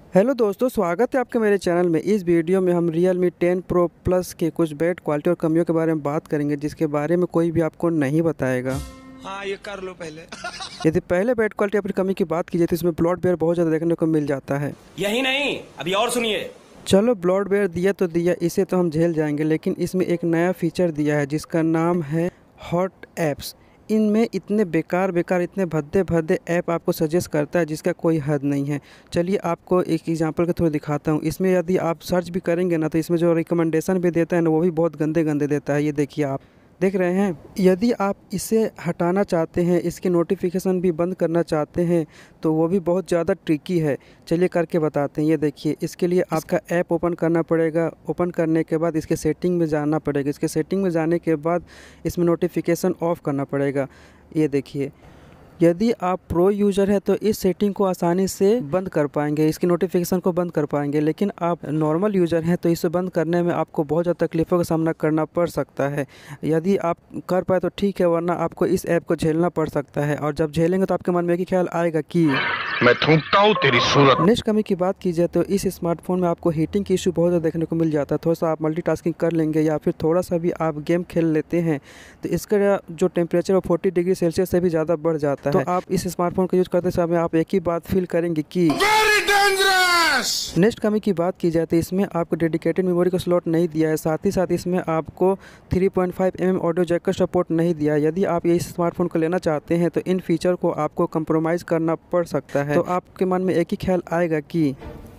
Hello दोस्तों, स्वागत है आपके मेरे चैनल में। इस वीडियो में हम Realme 10 Pro Plus के कुछ बैड क्वालिटी और कमियों के बारे में बात करेंगे, जिसके बारे में कोई भी आपको नहीं बताएगा। हाँ, ये कर लो पहले। यदि पहले बैड क्वालिटी अपनी कमी की बात की जाए तो इसमें ब्लॉट बेयर बहुत ज़्यादा देखने को मिल जाता है। यही नहीं, अभी और सुनिए। चलो, ब्लॉट बेयर दिया तो दिया, इसे तो हम झेल जाएंगे, लेकिन इसमें एक नया फीचर दिया है जिसका नाम है हॉट ऐप्स। इनमें इतने बेकार इतने भद्दे भद्दे ऐप आपको सजेस्ट करता है जिसका कोई हद नहीं है। चलिए आपको एक एग्जांपल के थ्रू दिखाता हूँ। इसमें यदि आप सर्च भी करेंगे ना तो इसमें जो रिकमेंडेशन भी देता है ना वो भी बहुत गंदे गंदे देता है। ये देखिए, आप देख रहे हैं। यदि आप इसे हटाना चाहते हैं, इसके नोटिफिकेशन भी बंद करना चाहते हैं तो वो भी बहुत ज़्यादा ट्रिकी है। चलिए करके बताते हैं। ये देखिए, इसके लिए आपका ऐप ओपन करना पड़ेगा। ओपन करने के बाद इसके सेटिंग में जाना पड़ेगा। इसके सेटिंग में जाने के बाद इसमें नोटिफिकेशन ऑफ़ करना पड़ेगा। ये देखिए, यदि आप प्रो यूज़र है तो इस सेटिंग को आसानी से बंद कर पाएंगे, इसकी नोटिफिकेशन को बंद कर पाएंगे। लेकिन आप नॉर्मल यूज़र हैं तो इसे बंद करने में आपको बहुत ज़्यादा तकलीफ़ों का सामना करना पड़ सकता है। यदि आप कर पाए तो ठीक है, वरना आपको इस ऐप को झेलना पड़ सकता है। और जब झेलेंगे तो आपके मन में एक ही ख्याल आएगा कि मैं थूकता हूँ तेरी सूरत। नेक्स्ट कमी की बात की जाए तो इस स्मार्टफोन में आपको हीटिंग की इशू बहुत ज़्यादा देखने को मिल जाता है। थोड़ा सा आप मल्टीटास्किंग कर लेंगे या फिर थोड़ा सा भी आप गेम खेल लेते हैं तो इसका जो टेम्परेचर है 40 डिग्री सेल्सियस से भी ज़्यादा बढ़ जाता है। तो आप इस स्मार्टफोन को यूज़ करते समय आप एक ही बात फील करेंगे कि नेक्स्ट कमी की बात की जाए तो इसमें आपको डेडिकेटेड मेमोरी का स्लॉट नहीं दिया है। साथ ही साथ इसमें आपको 3.5 mm ऑडियो जैक का सपोर्ट नहीं दिया है। यदि आप इस स्मार्टफोन को लेना चाहते हैं तो इन फीचर को आपको कंप्रोमाइज़ करना पड़ सकता है। तो आपके मन में एक ही ख्याल आएगा कि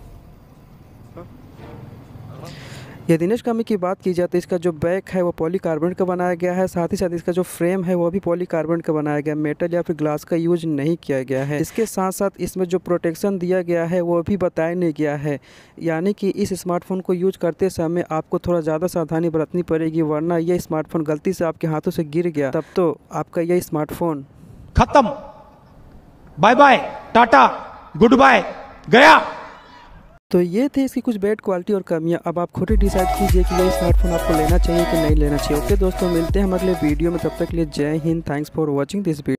यदि नेक्स्ट कमी की बात की जाए तो इसका जो बैक है वो पॉलीकार्बोनेट का बनाया गया है। साथ ही साथ इसका जो फ्रेम है वो भी पॉलीकार्बोनेट का बनाया गया है, मेटल या फिर ग्लास का यूज नहीं किया गया है। इसके साथ साथ इसमें जो प्रोटेक्शन दिया गया है वो भी बताया नहीं गया है। यानी कि इस स्मार्टफोन को यूज करते समय आपको थोड़ा ज़्यादा सावधानी बरतनी पड़ेगी, वरना यह स्मार्टफोन गलती से आपके हाथों से गिर गया तब तो आपका यह स्मार्टफोन खत्म, bye bye, tata, goodbye, गया। तो ये थे इसकी कुछ बैड क्वालिटी और कमियां। अब आप खुद ही डिसाइड कीजिए कि ये स्मार्टफोन आपको लेना चाहिए कि नहीं लेना चाहिए। ओके दोस्तों, मिलते हैं हम अगले वीडियो में। तब तक के लिए जय हिंद। Thanks for watching this video.